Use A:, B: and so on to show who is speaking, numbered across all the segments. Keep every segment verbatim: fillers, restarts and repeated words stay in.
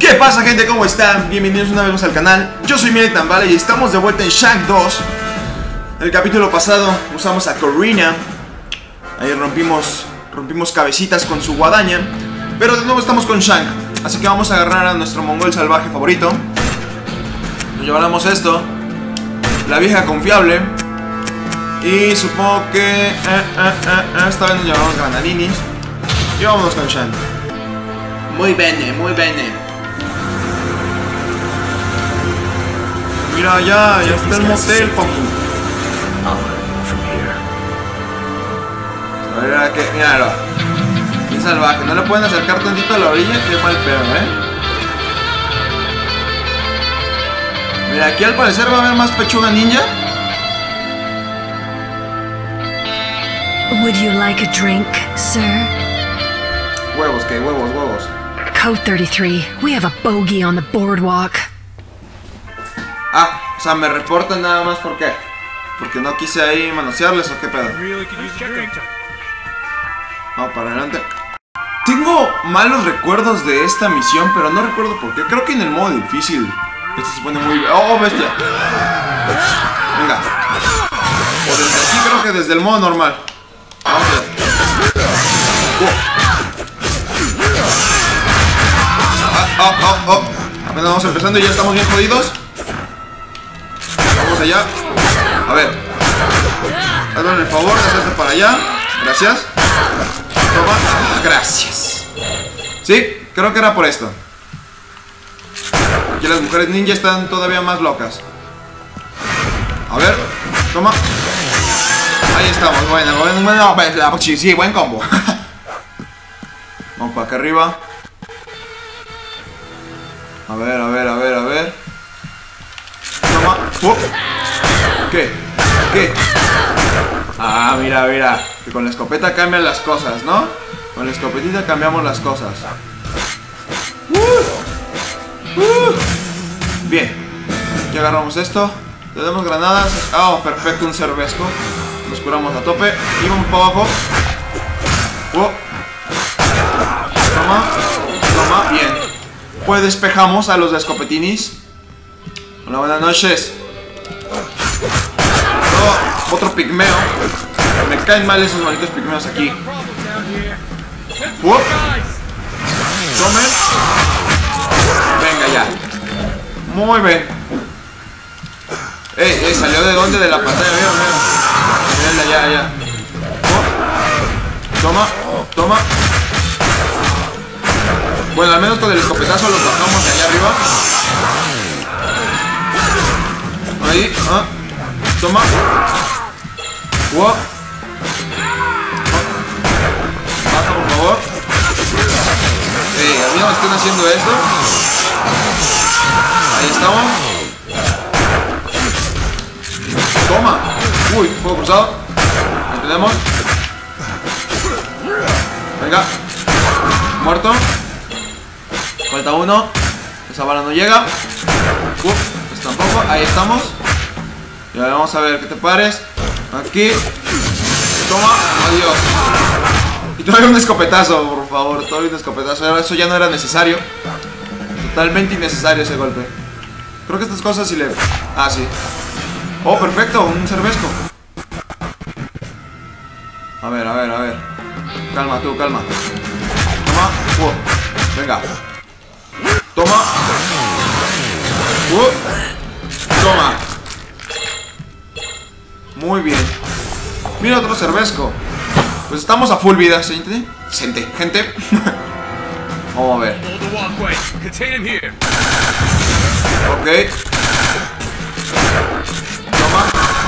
A: ¿Qué pasa, gente? ¿Cómo están? Bienvenidos una vez más al canal. Yo soy Militan Valley y estamos de vuelta en Shank dos. El capítulo pasado usamos a Corina. Ahí rompimos rompimos cabecitas con su guadaña. Pero de nuevo estamos con Shank. Así que vamos a agarrar a nuestro mongol salvaje favorito. Nos llevaremos esto, la vieja confiable. Y supongo que eh, eh, eh, esta vez nos llevamos granadinis. Y vámonos con Shank. Muy bene, muy bene. Mira, ya, ya está el motel, papu. A ver, que, míralo. Qué salvaje, no le pueden acercar tantito a la orilla, qué mal pedo, eh. Mira, aquí al parecer va a haber más pechuga ninja.
B: Would you like a drink, sir?
A: Huevos, que huevos, huevos.
B: Code thirty-three, we have a bogey on the boardwalk.
A: Ah, o sea, me reportan nada más, ¿por qué? Porque no quise ahí manosearles o qué pedo. Vamos para adelante. Tengo malos recuerdos de esta misión, pero no recuerdo por qué. Creo que en el modo difícil esto se pone muy... ¡Oh, bestia! Venga. O desde aquí creo que desde el modo normal. Vamos a ver. Oh. Oh, oh, oh. Apenas vamos empezando y ya estamos bien jodidos. Vamos allá. A ver. Hazme el favor de hacerse para allá. Gracias. Toma. Ah, gracias. Sí, creo que era por esto. Aquí las mujeres ninja están todavía más locas. A ver. Toma. Ahí estamos. Bueno, bueno, bueno. Sí, buen combo. Vamos para acá arriba. A ver, a ver, a ver, a ver. Toma. Oh. ¿Qué? ¿Qué? Ah, mira, mira. Que con la escopeta cambian las cosas, ¿no? Con la escopetita cambiamos las cosas. Uh. Uh. Bien. Ya agarramos esto. Tenemos granadas. Ah, oh, perfecto, un cervezco. Nos curamos a tope. Y vamos para abajo. Oh. Toma. Toma. Bien. Pues despejamos a los de escopetinis. Hola, buenas noches. Oh, otro pigmeo. Me caen mal esos malditos pigmeos aquí. Uh. Tomen. Venga ya. Muy bien. Ey, ey, ¿salió de dónde? De la pantalla, ¿vieron? Miren, ya, ya. Oh. Toma, toma. Bueno, al menos con el escopetazo los bajamos de allá arriba. Ahí, ah. Toma. Wow. Baja, por favor. Ey, a mí no me estén haciendo esto. Ahí estamos. Toma. Uy, fuego cruzado. Lo tenemos. Venga. Muerto. Falta uno. Esa bala no llega. Uh, pues tampoco. Ahí estamos. Y ahora vamos a ver qué te pares. Aquí. Toma. Adiós. Y todavía un escopetazo, por favor. Todavía un escopetazo. Eso ya no era necesario. Totalmente innecesario ese golpe. Creo que estas cosas sí le... Ah, sí. Oh, perfecto. Un cervezco. A ver, a ver, a ver. Calma tú, calma. Toma. Uh, venga. Toma. Uh. Toma. Muy bien. Mira otro cervezco. Pues estamos a full vida, gente. Gente, gente. Vamos a ver. Ok. Toma.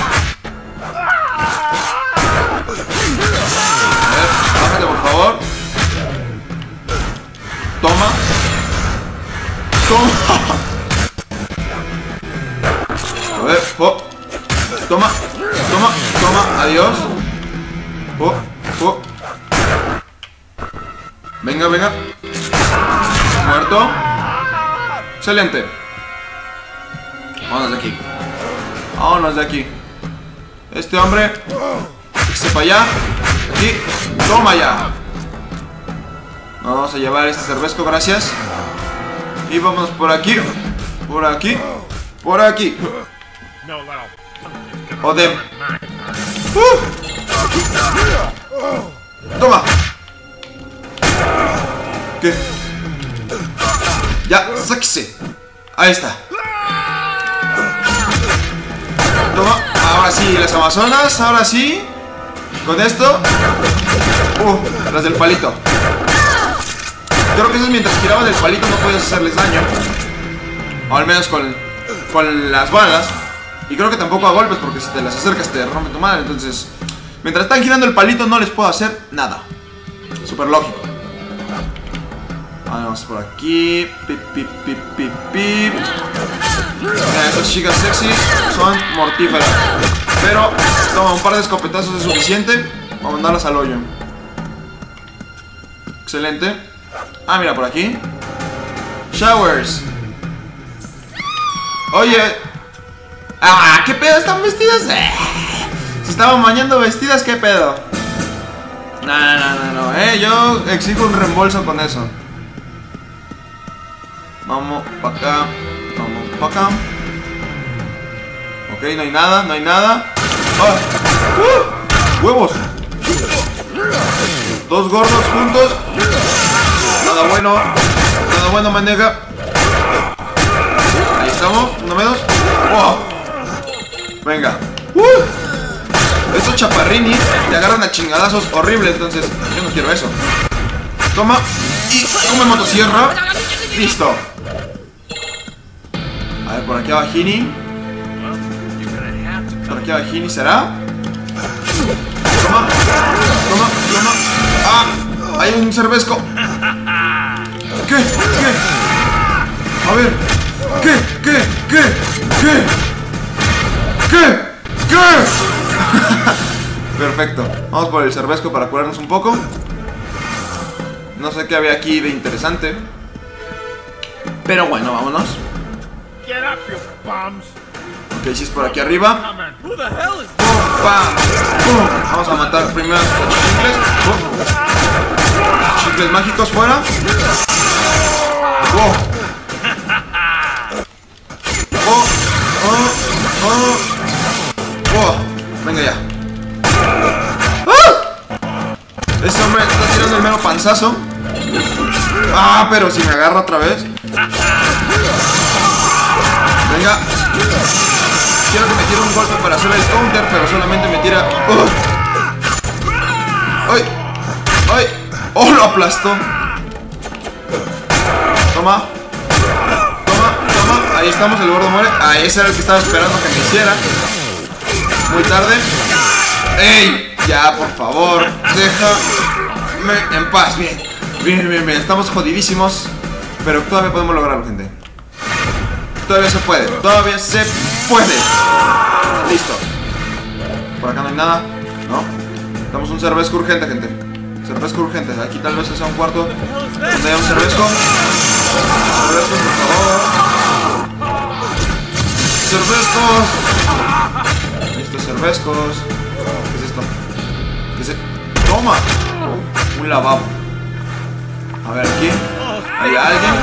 A: A ver, bájate por favor. Toma. Toma. A ver, oh. Toma, toma, toma, adiós. Oh, oh. Venga, venga. Muerto. Excelente. Vámonos de aquí. Vámonos de aquí. Este hombre se para allá. Aquí. Toma ya. Vamos a llevar este cervezco, gracias. Y vámonos por aquí. Por aquí. Por aquí. Odem. Uh. Toma. ¿Qué? Ya, sáquese. Ahí está. Toma. Ahora sí, las amazonas. Ahora sí. Con esto. Uh, las del palito. Creo que eso es mientras giraban el palito no podías hacerles daño. O al menos con, con las balas. Y creo que tampoco a golpes, porque si te las acercas te rompe tu madre. Entonces, mientras están girando el palito no les puedo hacer nada. Súper lógico. Vamos por aquí. Pip, pip, pip, pip, pip. Mira, estas chicas sexys son mortíferas. Pero, toma, un par de escopetazos es suficiente para mandarlas al hoyo. Excelente. Ah, mira, por aquí. Showers. Oye. Ah, ¿qué pedo? ¿Están vestidas? Eh. Se estaban bañando vestidas, ¿qué pedo? No, no, no, no, no, eh. Yo exijo un reembolso con eso. Vamos para acá. Vamos para acá. Ok, no hay nada, no hay nada. ¡Ah! ¡Uh! ¡Huevos! Dos gordos juntos. Nada bueno. Nada bueno, maneja. Ahí estamos, uno menos. ¡Oh! Venga. ¡Uh! Estos chaparrinis te agarran a chingadazos horrible. Entonces, yo no quiero eso. Toma. Y come motosierra. Listo. A ver, por aquí abajini. Por aquí abajini, ¿será? Toma. Toma, toma. ¡Ah! Hay un cervezco. ¿Qué? ¿Qué? A ver. ¿Qué? ¿Qué? ¿Qué? ¿Qué? ¿Qué? ¿Qué? Perfecto. Vamos por el cervezco para curarnos un poco. No sé qué había aquí de interesante. Pero bueno, vámonos. Ok, si es por aquí arriba. ¡Pum! ¡Pam! ¡Pum! Vamos a matar primero a sus chicles. ¡Pum! Chicles mágicos fuera. ¡Wow! ¡Oh! ¡Oh! ¡Oh! ¡Oh! Venga ya. ¡Ah! Ese hombre está tirando el mero panzazo. ¡Ah! Pero si me agarra otra vez. Venga. Quiero que me tire un golpe para hacer el counter, pero solamente me tira. ¡Oh! ¡Ay! ¡Ay! ¡Oh! Lo aplastó. Toma. Toma, toma. Ahí estamos, el gordo muere. Ah, ese era el que estaba esperando que me hiciera. Muy tarde. ¡Ey! Ya, por favor. Déjame en paz. Bien. Bien, bien, bien. Estamos jodidísimos. Pero todavía podemos lograrlo, gente. Todavía se puede. Todavía se puede. Listo. Por acá no hay nada. No. Damos un cervezco urgente, gente. Cervezco urgente. Aquí tal vez sea un cuarto donde haya un cervezco. Cervezcos, por favor. Cervezcos. Listo, cervezcos. ¿Qué es esto? ¿Qué es esto? ¡Toma! Un lavabo. A ver, aquí. ¿Hay alguien?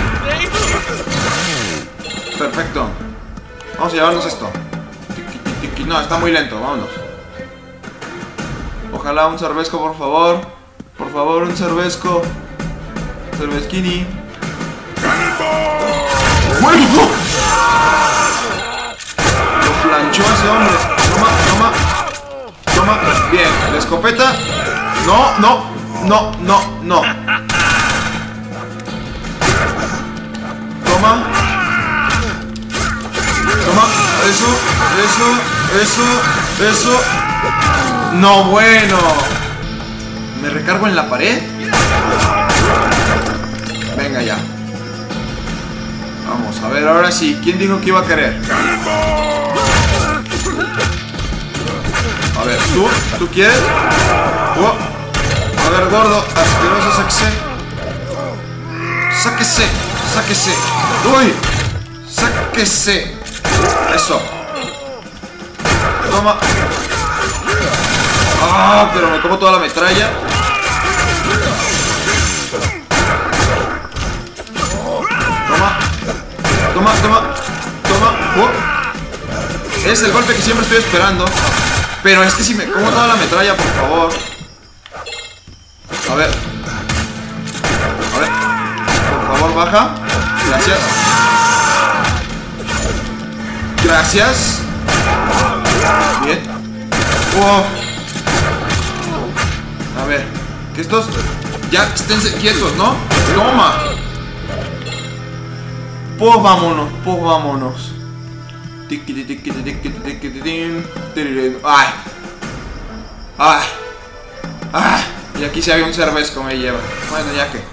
A: Perfecto. Vamos a llevarnos esto. No, está muy lento, vámonos. Ojalá un cervezco, por favor. Por favor, un cervezco. Cervezquini. ¡Bueno! Lo planchó ese hombre. Toma, toma. Toma. Bien, la escopeta. No, no, no, no, no. Toma. Toma. Eso, eso, eso, eso. No, bueno. ¿Me recargo en la pared? Venga ya. Vamos, a ver, ahora sí. ¿Quién dijo que iba a querer? A ver, ¿tú? ¿Tú quieres? Oh. A ver, gordo, asqueroso, sáquese. Sáquese, sáquese. Uy, sáquese. Eso. Toma. Ah, pero me como toda la metralla. Toma. Oh. Es el golpe que siempre estoy esperando. Pero es que si me como toda la metralla, por favor. A ver. A ver. Por favor, baja. Gracias. Gracias. Bien. Oh. A ver. Que estos ya estén quietos, ¿no? Toma. Pues vámonos, pues vámonos. Ay. Ay. Ay. Y aquí se había un cervezco, me lleva. Bueno, ya que.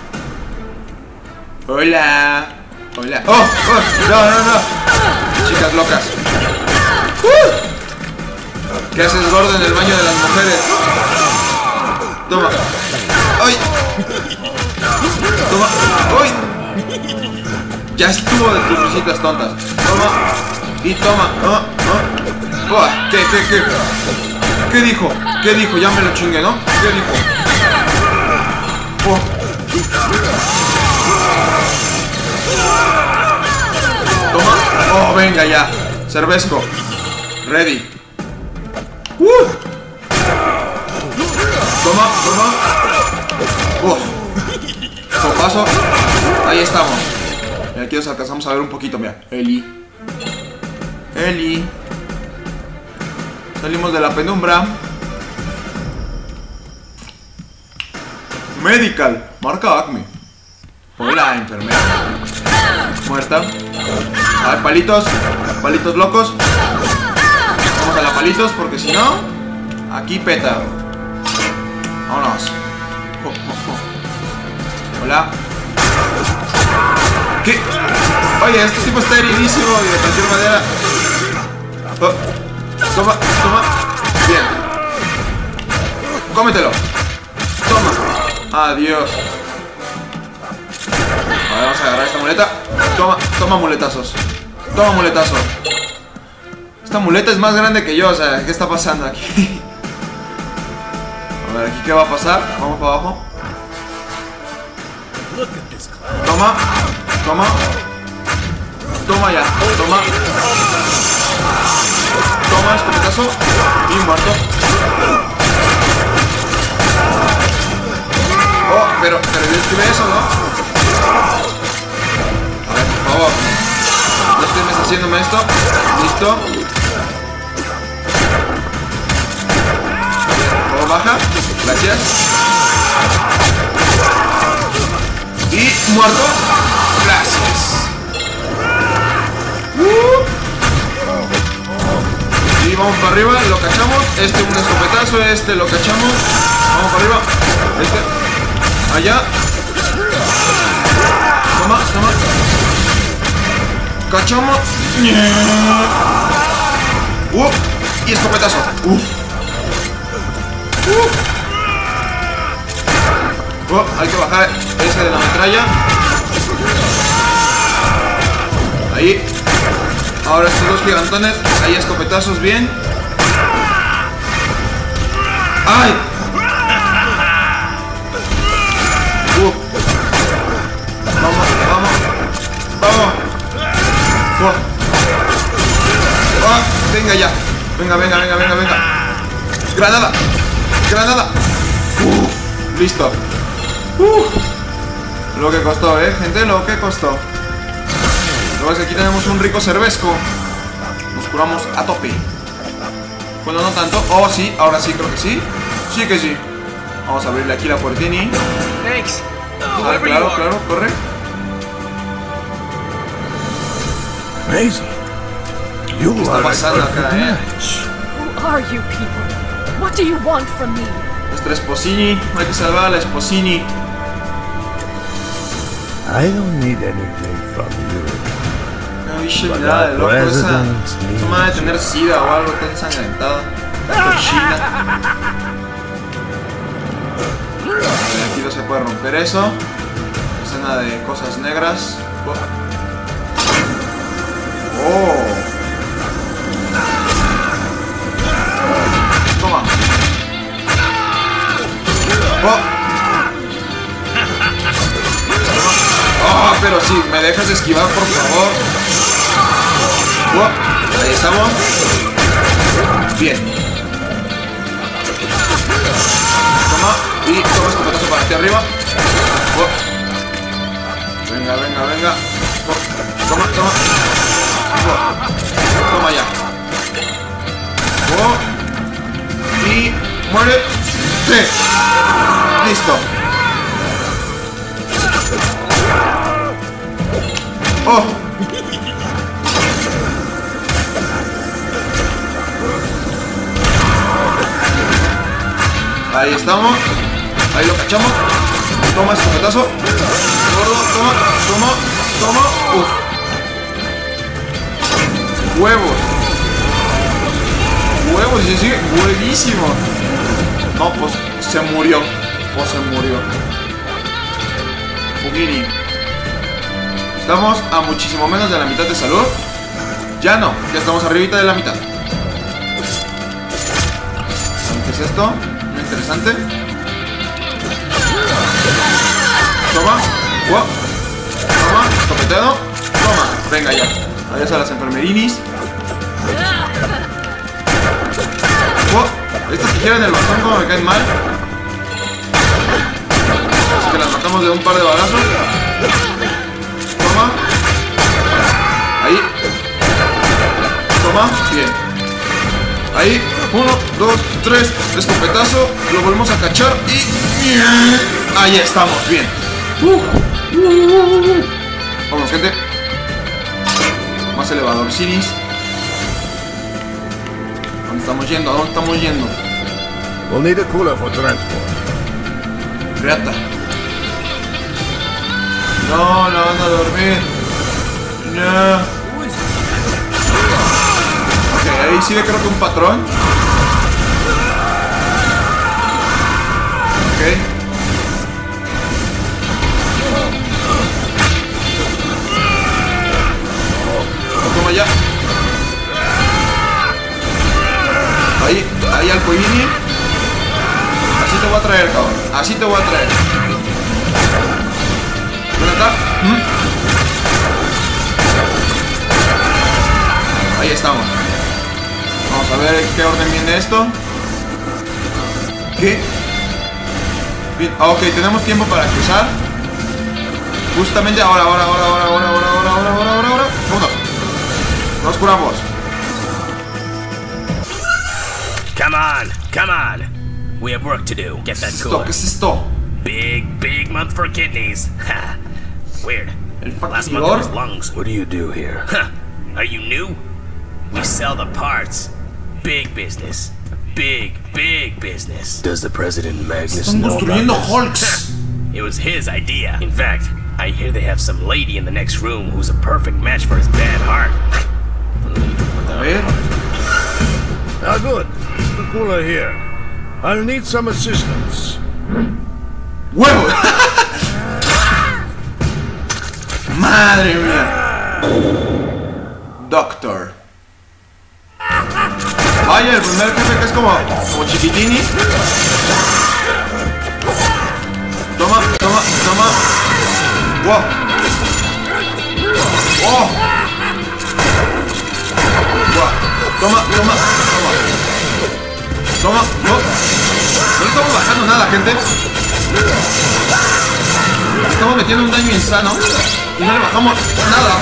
A: Hola. Hola. Oh, oh, no, no, no. Chicas locas. Uh. ¿Qué haces, gordo, en el baño de las mujeres? Toma. ¡Ay! Toma. ¡Ay! Ya estuvo de tus risitas tontas. Toma. Y toma. Oh, oh. Oh, ¿Qué, qué, qué? ¿Qué dijo? ¿Qué dijo? Ya me lo chingué, ¿no? ¿Qué dijo? Oh. Toma. Oh, venga ya. Cervezco. Ready. Uh. Toma, toma. Uh. Con paso. Ahí estamos. Y aquí nos alcanzamos a ver un poquito, mira. Eli. Eli. Salimos de la penumbra. Medical. Marca Acme. Hola, enfermera. Muerta. A ver, palitos. Palitos locos. Vamos a la palitos porque si no, aquí peta. Vámonos. Oh, oh, oh. Hola. ¿Qué? Oye, este tipo está heridísimo y de cualquier manera. Oh. Toma, toma. Bien. Cómetelo. Toma. Adiós. A ver, vamos a agarrar esta muleta. Toma, toma muletazos. Toma muletazo. Esta muleta es más grande que yo, o sea, ¿qué está pasando aquí? A ver, aquí qué va a pasar. Vamos para abajo. Toma. Toma. Toma ya. Toma. Toma, escopetazo. Y muerto. Oh, pero, pero yo esquivé eso, ¿no? A ver, por favor. Este me está haciéndome esto. Listo. Por favor, baja. Gracias. Y muerto. Gracias. Uh. Y vamos para arriba, lo cachamos. Este un escopetazo, este lo cachamos. Vamos para arriba. Este. Allá. Toma, toma. Cachamos. Uh. Y escopetazo. Uh. Uh. Oh, hay que bajar ese de la metralla. Ahí. Ahora estos dos gigantones. Ahí escopetazos bien. ¡Ay! Uh. Vamos, vamos. Vamos. Uh. Oh, venga ya. Venga, venga, venga, venga, venga. Granada. Granada. Uh. Listo. Uh, lo que costó, eh, gente, lo que costó. Luego aquí tenemos un rico cervezco. Nos curamos a tope. Bueno, no tanto. Oh, sí, ahora sí, creo que sí. Sí que sí. Vamos a abrirle aquí la puertini.
C: Thanks.
A: Ah, claro, claro, corre.
D: Maisie, you
A: ¿Qué está
D: are
A: pasando
D: a
A: acá,
D: perfect
A: eh?
D: match.
E: Who are you people? What do you want from me?
A: Nuestra esposini. Hay que salvar a la esposini.
D: I don't need anything from you.
A: No biche, nada de loco. Esa, esa madre de tener sida o algo, está ensangrentada. Cochina. Aquí no se puede romper eso. Escena de cosas negras. Oh. Toma. Oh. Oh, pero sí, me dejas esquivar, por favor. Oh, ahí estamos. Bien. Toma. Y toma escopetazo para aquí arriba. Oh. Venga, venga, venga. Oh. Toma, toma. Oh. Toma ya. Oh. Y muere. Sí. Listo. Oh. Ahí estamos. Ahí lo cachamos. Toma escopetazo. Gordo, toma, toma, toma. Uf. Huevos. Huevos, sí, sí, buenísimo. No, pues se murió. Pues se murió. Fugini. Estamos a muchísimo menos de la mitad de salud. Ya no, ya estamos arribita de la mitad. ¿Qué es esto? Muy interesante. Toma. Wow. Toma, escopeteado. Toma, venga ya. Adiós a las enfermerinis. Wow. Estas que giran el bastón como me caen mal. Así que las matamos de un par de balazos. Toma. Ahí. Toma. Bien. Ahí. Uno, dos, tres. Escopetazo. Lo volvemos a cachar y... ahí estamos. Bien. Uh. Vamos, gente. Más elevador Ciris. ¿Dónde estamos yendo? ¿A dónde estamos yendo?
D: We'll need a cooler for transport.
A: Reata. No, no van a dormir. No. Ok, ahí sí creo que un patrón. Ok. Toma ya. Ahí, ahí al Coini. Así te voy a traer, cabrón. Así te voy a traer. Ven acá. ¿Mm? Ahí estamos. Vamos a ver en qué orden viene esto. ¿Qué? Bien. Ok, tenemos tiempo para cruzar. Justamente ahora, ahora, ahora, ahora, ahora, ahora, ahora, ahora, ahora, ahora, ahora. Vámonos. Nos curamos.
C: Come on, come on. We have work to do. Get that
A: ¿Qué es esto?
C: cooler.
A: ¿Qué es esto?
C: Big, big month for kidneys. Ha. Weird.
A: El
C: Last month it was
A: factidor.
C: lungs.
D: What do you do here?
C: Huh. Are you new? We sell the parts. Big business. Big, big business.
D: Does the President Magnus
A: Están
D: know
A: construyendo
D: about this?
A: Hulks.
C: It was his idea. In fact, I hear they have some lady in the next room who's a perfect match for his bad heart.
A: A ver.
D: Ah, good. The cooler here. I'll need some assistance.
A: ¡Huevo! ¡Madre mía! Doctor. Vaya, el primer jefe que es como, como chiquitini. Toma, toma, toma. ¡Wow! ¡Oh! ¡Wow! Toma, toma, toma. Toma, no. No le estamos bajando nada, gente. Estamos metiendo un daño insano y no le bajamos nada.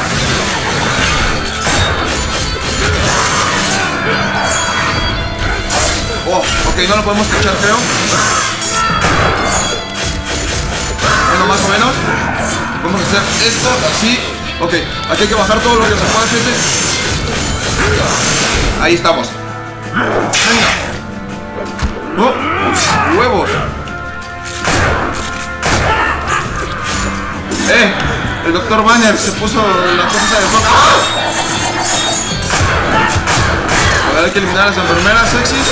A: Oh, ok, no lo podemos cachar, creo. Bueno, más o menos. Vamos a hacer esto así. Ok, aquí hay que bajar todo lo que se pueda, gente. Ahí estamos. Venga. Oh, huevos. Eh, el doctor Banner se puso la cosa de fondo. A ver, hay que eliminar a las enfermeras sexys.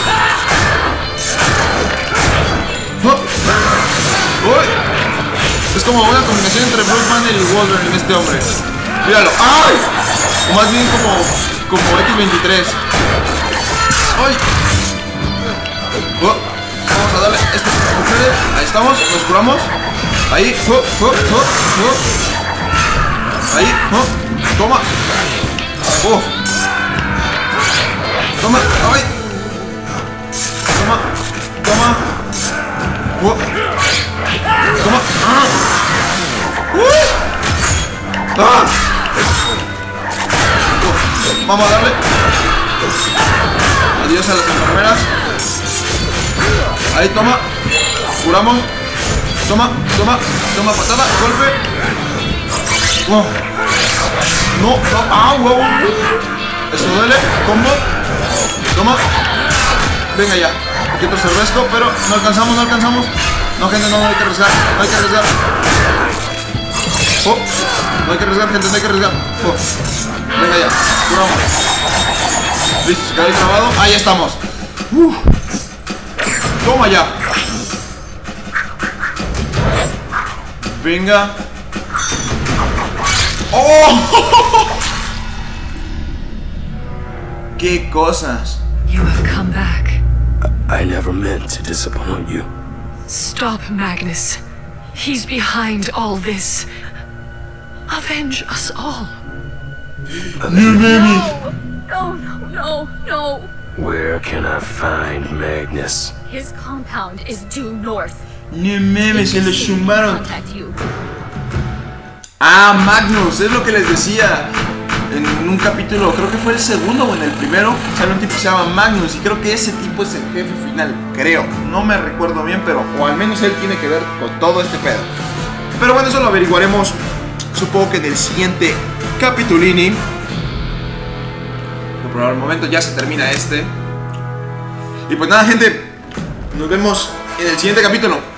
A: Oh. Uy. Es como una combinación entre Bruce Banner y Wolverine en este hombre. Míralo. ¡Ay! O más bien como, como equis veintitrés. ¡Ay! Oh. Vamos a darle estas mujeres. Ahí estamos, nos curamos. Ahí, oh, oh, oh, oh. Ahí, oh. Toma. Oh. Toma, ay. Toma, toma. Oh. Toma. Ah. Uh. Ah. Oh. Vamos a darle. Adiós a las enfermeras. Ahí, toma. Curamos. Toma, toma, toma, patada, golpe. Oh. No, no, ah, wow. Eso duele, combo. Toma. Venga ya. Un poquito cervezco, pero no alcanzamos, no alcanzamos. No, gente, no, no hay que arriesgar, no hay que arriesgar. Oh. No hay que arriesgar, gente, no hay que arriesgar. Oh. Venga ya, curamos. Listo, se quedó ahí trabado. Ahí estamos. Uh. Toma ya. Venga. ¡Oh! ¡Qué cosas!
B: You have come back.
C: I never meant to disappoint you.
B: Stop, Magnus. He's behind all this. Avenge us all.
A: New baby.
E: No, no, no, no.
C: Where can I find Magnus?
E: His compound is due north.
A: No memes, se lo chumbaron.
E: Contact you.
A: Ah, Magnus, es lo que les decía. En un capítulo, creo que fue el segundo o en el primero, sale un tipo que se llama Magnus. Y creo que ese tipo es el jefe final, creo. No me recuerdo bien, pero o al menos él tiene que ver con todo este pedo. Pero bueno, eso lo averiguaremos, supongo que en el siguiente capitulini. Pero por el momento ya se termina este. Y pues nada, gente, nos vemos en el siguiente capítulo.